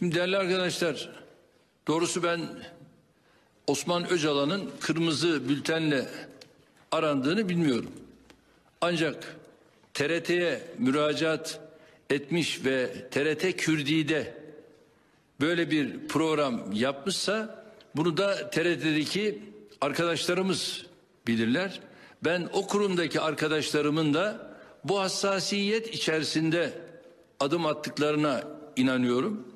Şimdi değerli arkadaşlar, doğrusu ben Osman Öcalan'ın kırmızı bültenle arandığını bilmiyorum. Ancak TRT'ye müracaat etmiş ve TRT Kürdi'de böyle bir program yapmışsa bunu da TRT'deki arkadaşlarımız bilirler. Ben o kurumdaki arkadaşlarımın da bu hassasiyet içerisinde adım attıklarına inanıyorum.